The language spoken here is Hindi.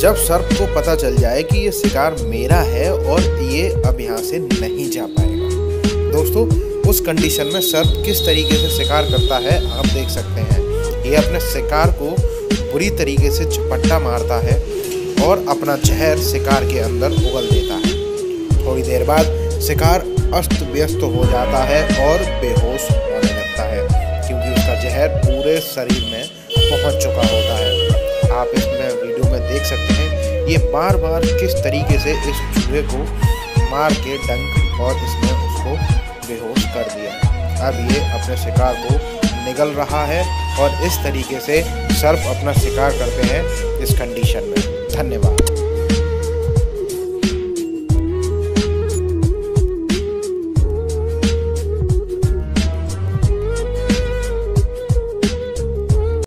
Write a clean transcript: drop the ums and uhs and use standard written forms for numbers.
जब सर्प को पता चल जाए कि ये शिकार मेरा है और ये अब यहाँ से नहीं जा पाएगा। दोस्तों, उस कंडीशन में सर्प किस तरीके से शिकार करता है आप देख सकते हैं। ये अपने शिकार को बुरी तरीके से झपट्टा मारता है और अपना जहर शिकार के अंदर उगल देता है। थोड़ी देर बाद शिकार अस्त व्यस्त हो जाता है और बेहोश होने लगता है, क्योंकि उसका जहर पूरे शरीर में पहुंच चुका होता है। आप इसमें वीडियो में देख सकते हैं ये बार बार किस तरीके से इस चूहे को मार के डंक और इसने उसको बेहोश कर दिया। अब ये अपने शिकार को निगल रहा है और इस तरीके से सर्प अपना शिकार करते हैं इस कंडीशन में। धन्यवाद।